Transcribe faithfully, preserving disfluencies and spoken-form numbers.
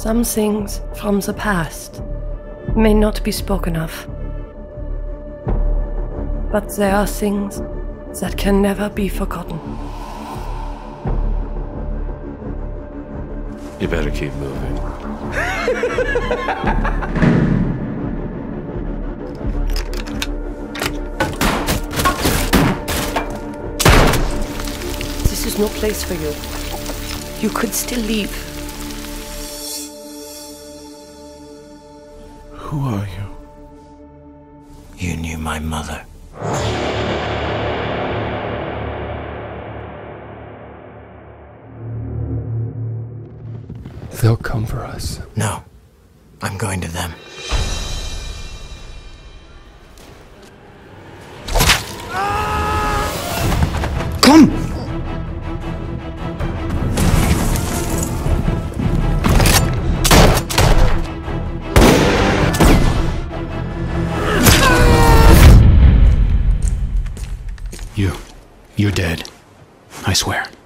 Some things from the past may not be spoken of, but there are things that can never be forgotten. You better keep moving. This is no place for you. You could still leave. Who are you? You knew my mother. They'll come for us. No, I'm going to them. Come! You. You're dead. I swear.